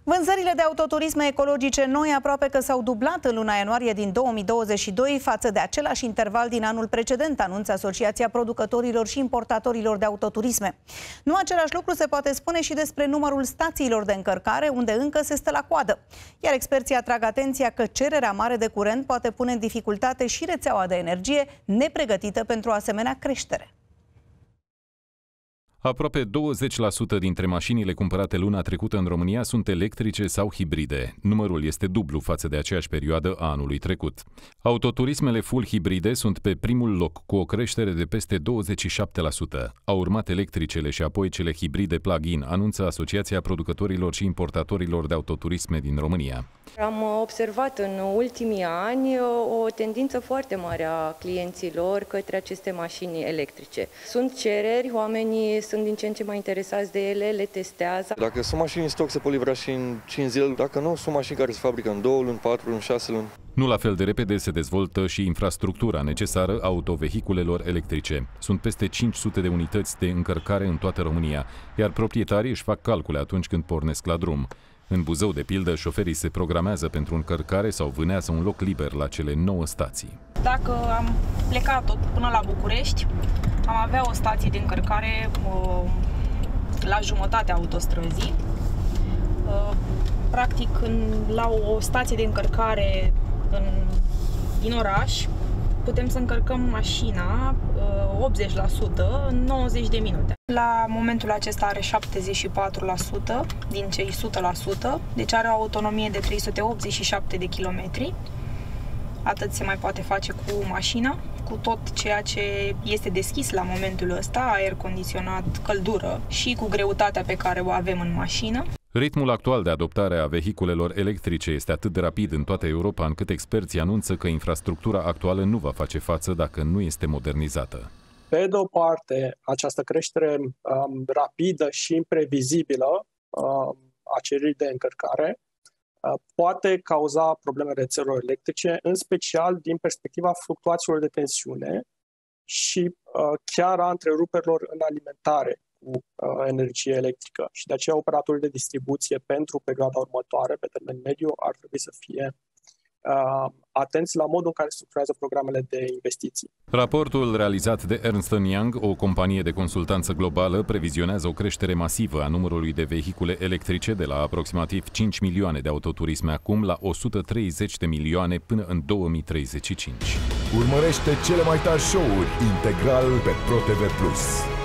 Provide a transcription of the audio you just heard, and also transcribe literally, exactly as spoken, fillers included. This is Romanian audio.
Vânzările de autoturisme ecologice noi aproape că s-au dublat în luna ianuarie din două mii douăzeci și doi față de același interval din anul precedent, anunță Asociația Producătorilor și Importatorilor de Autoturisme. Nu același lucru se poate spune și despre numărul stațiilor de încărcare, unde încă se stă la coadă. Iar experții atrag atenția că cererea mare de curent poate pune în dificultate și rețeaua de energie, nepregătită pentru o asemenea creștere. Aproape douăzeci la sută dintre mașinile cumpărate luna trecută în România sunt electrice sau hibride. Numărul este dublu față de aceeași perioadă a anului trecut. Autoturismele full hibride sunt pe primul loc, cu o creștere de peste douăzeci și șapte la sută. Au urmat electricele și apoi cele hibride plug-in, anunță Asociația Producătorilor și Importatorilor de Autoturisme din România. Am observat în ultimii ani o tendință foarte mare a clienților către aceste mașini electrice. Sunt cereri, oamenii sunt din ce în ce mai interesați de ele, le testează. Dacă sunt mașini în stoc, se pot livra și în cinci zile. Dacă nu, sunt mașini care se fabrică în două luni, patru luni, șase luni. Nu la fel de repede se dezvoltă și infrastructura necesară autovehiculelor electrice. Sunt peste cinci sute de unități de încărcare în toată România, iar proprietarii își fac calcule atunci când pornesc la drum. În Buzău, de pildă, șoferii se programează pentru încărcare sau vânează un loc liber la cele nouă stații. Dacă am plecat tot până la București, am avea o stație de încărcare uh, la jumătatea autostrăzii. Uh, practic, în, la o stație de încărcare în, din oraș, putem să încărcăm mașina uh, optzeci la sută în nouăzeci de minute. La momentul acesta are șaptezeci și patru la sută din cei o sută la sută, deci are o autonomie de trei sute optzeci și șapte de kilometri. Atât se mai poate face cu mașina, cu tot ceea ce este deschis la momentul ăsta, aer condiționat, căldură și cu greutatea pe care o avem în mașină. Ritmul actual de adoptare a vehiculelor electrice este atât de rapid în toată Europa, încât experții anunță că infrastructura actuală nu va face față dacă nu este modernizată. Pe de o parte, această creștere um, rapidă și imprevizibilă um, a cererii de încărcare uh, poate cauza probleme rețelelor electrice, în special din perspectiva fluctuațiilor de tensiune și uh, chiar a întreruperilor în alimentare cu uh, energie electrică. Și de aceea operatorii de distribuție pentru perioada următoare, pe termen mediu, ar trebui să fie uh, atenți la modul în care structurează programele de investiții. Raportul realizat de Ernst and Young, o companie de consultanță globală, previzionează o creștere masivă a numărului de vehicule electrice de la aproximativ cinci milioane de autoturisme acum la o sută treizeci de milioane până în două mii treizeci și cinci. Urmărește cele mai tari show-uri integral pe ProTV plus.